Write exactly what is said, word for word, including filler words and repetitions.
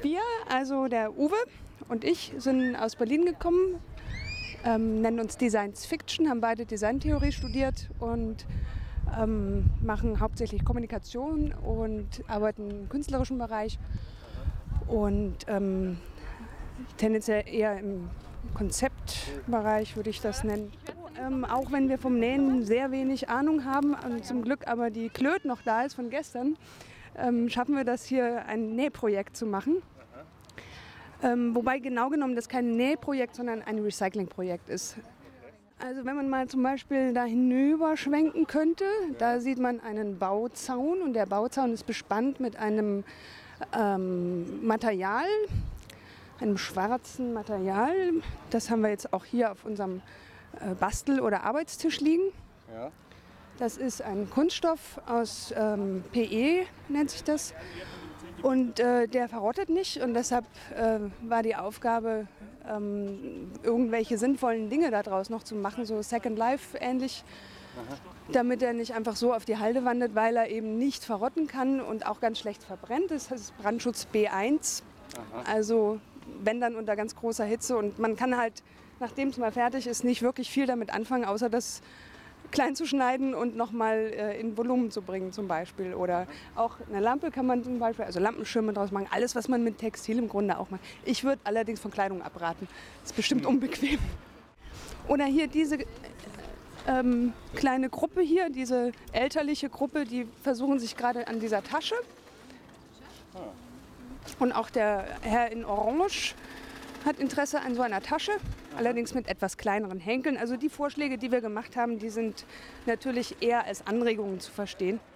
Wir, also der Uwe und ich, sind aus Berlin gekommen, ähm, nennen uns Designs Fiction, haben beide Designtheorie studiert und ähm, machen hauptsächlich Kommunikation und arbeiten im künstlerischen Bereich und ähm, tendenziell eher im Konzeptbereich, würde ich das nennen. Ähm, auch wenn wir vom Nähen sehr wenig Ahnung haben und zum Glück aber die Klöt noch da ist von gestern, ähm, schaffen wir das hier ein Nähprojekt zu machen. Ähm, wobei genau genommen das kein Nähprojekt, sondern ein Recyclingprojekt ist. Also wenn man mal zum Beispiel da hinüber schwenken könnte, da sieht man einen Bauzaun und der Bauzaun ist bespannt mit einem ähm, Material, einem schwarzen Material. Das haben wir jetzt auch hier auf unserem äh, Bastel- oder Arbeitstisch liegen. Ja. Das ist ein Kunststoff aus ähm, P E, nennt sich das. Und äh, der verrottet nicht und deshalb äh, war die Aufgabe, ähm, irgendwelche sinnvollen Dinge daraus noch zu machen, so Second Life ähnlich, damit er nicht einfach so auf die Halde wandert, weil er eben nicht verrotten kann und auch ganz schlecht verbrennt. Das heißt Brandschutz B eins, Aha. Also wenn dann unter ganz großer Hitze und man kann halt, nachdem es mal fertig ist, nicht wirklich viel damit anfangen, außer das klein zu schneiden und nochmal äh, in Volumen zu bringen zum Beispiel. Oder auch eine Lampe kann man zum Beispiel, also Lampenschirme draus machen, alles, was man mit Textil im Grunde auch macht. Ich würde allerdings von Kleidung abraten, das ist bestimmt unbequem. Oder hier diese ähm, kleine Gruppe hier, diese elterliche Gruppe, die versuchen sich gerade an dieser Tasche. Und auch der Herr in Orange hat Interesse an so einer Tasche, allerdings mit etwas kleineren Henkeln. Also die Vorschläge, die wir gemacht haben, die sind natürlich eher als Anregungen zu verstehen.